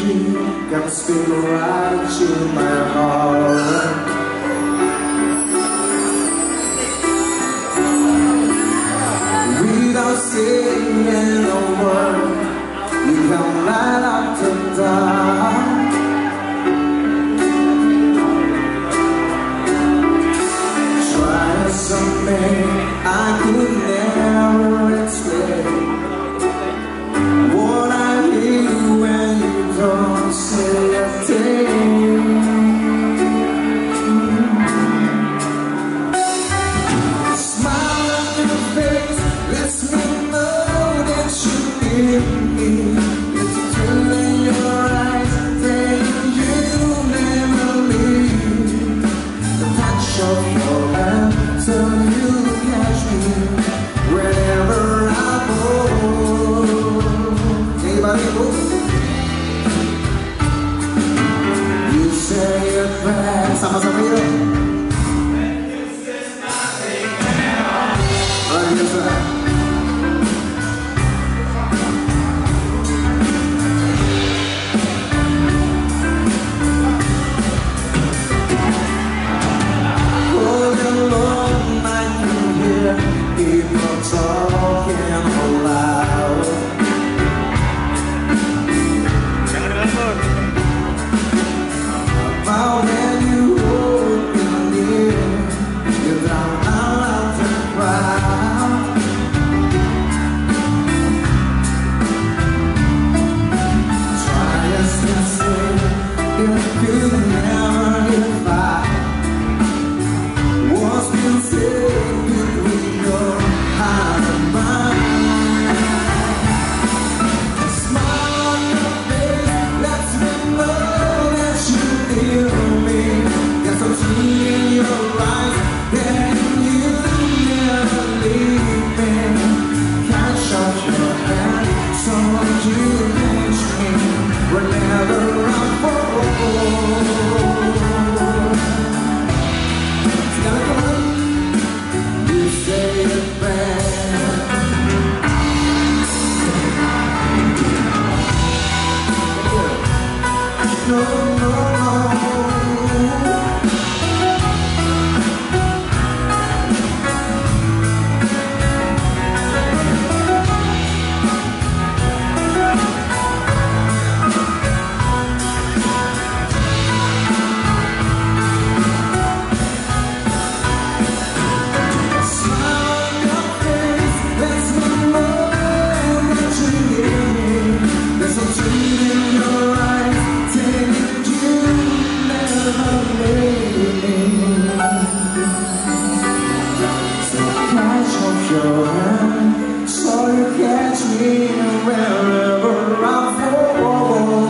energy can speak right to my heart. Without saying a word, you can light up the dark. Try something I could never explain. What I hear when you don't say a thing. Smile on your face lets me know that you need me. It's a thrill in your eyes saying you'll never leave. The touch of your hand so you catch me wherever I go. Anybody go? You say it fast. Sama-sama yuk. Yes, sir. So you catch me wherever I fall.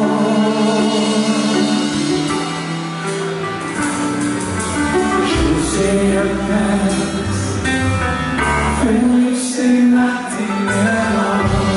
You say your past, when you say nothing at all.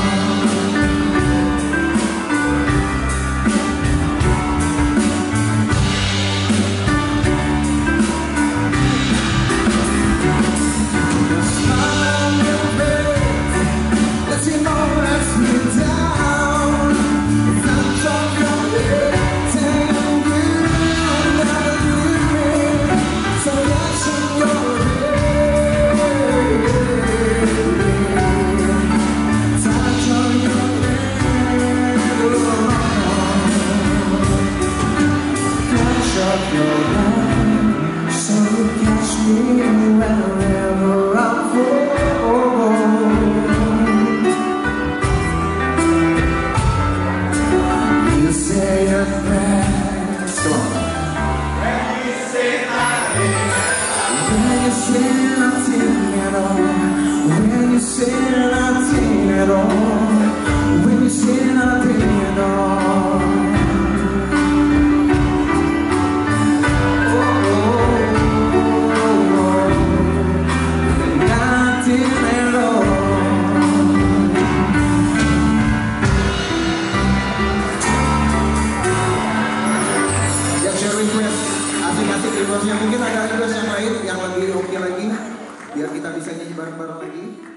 When you say nothing at all, when you say nothing at all, nothing at all. Ya share request, asik-asik requestnya, mungkin ada request yang lain yang lebih oke lagi, biar kita bisa nyanyi bareng-bareng lagi.